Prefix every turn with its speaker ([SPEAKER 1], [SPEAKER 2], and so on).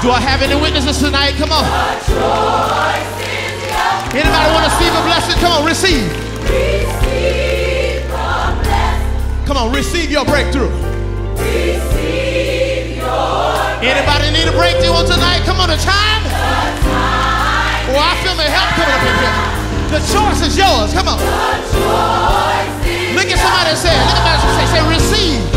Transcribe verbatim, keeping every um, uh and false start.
[SPEAKER 1] Do I have any witnesses tonight? Come on. Anybody want to receive a blessing? Come on, receive.
[SPEAKER 2] Receive the blessing.
[SPEAKER 1] Come on, receive your breakthrough.
[SPEAKER 2] Receive your
[SPEAKER 1] Anybody need a breakthrough on tonight? Come on, the time. Oh, I feel the help coming up in here. The choice is yours. Come on.
[SPEAKER 2] The choice is
[SPEAKER 1] Look at somebody and say, look at somebody and say, say, receive.